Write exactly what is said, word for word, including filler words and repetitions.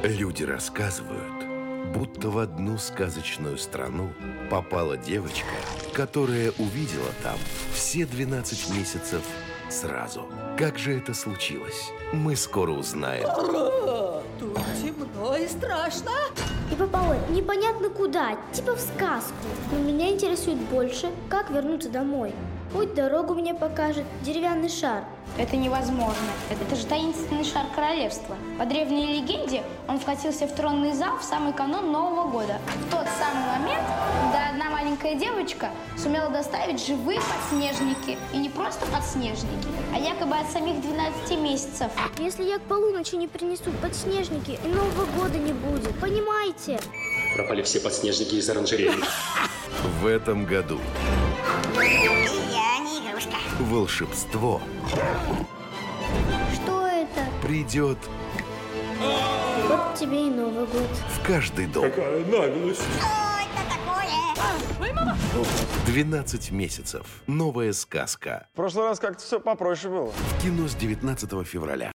Люди рассказывают, будто в одну сказочную страну попала девочка, которая увидела там все двенадцать месяцев сразу. Как же это случилось? Мы скоро узнаем. Тут темно и страшно. И попала непонятно куда, типа в сказку. Но меня интересует больше, как вернуться домой. Путь дорогу мне покажет деревянный шар. Это невозможно. Это же таинственный шар королевства. По древней легенде он вкатился в тронный зал в самый канун Нового года. В тот самый момент, когда одна маленькая девочка сумела доставить живые подснежники. И не просто подснежники, а якобы от самих двенадцати месяцев. Если я к полуночи не принесу подснежники, и Нового года не будет, понимаете? Пропали все подснежники из оранжереи. В этом году Я не игрушка. волшебство Что это? придет Вот тебе и Новый год. в каждый дом. Какая наглость! Что это такое? двенадцать месяцев. Новая сказка. В прошлый раз как-то все попроще было. В кино с девятнадцатого февраля.